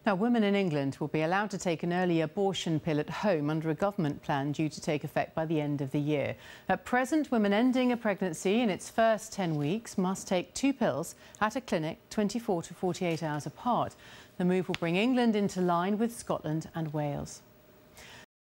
Now, women in England will be allowed to take an early abortion pill at home under a government plan due to take effect by the end of the year. At present, women ending a pregnancy in its first 10 weeks must take 2 pills at a clinic 24 to 48 hours apart. The move will bring England into line with Scotland and Wales.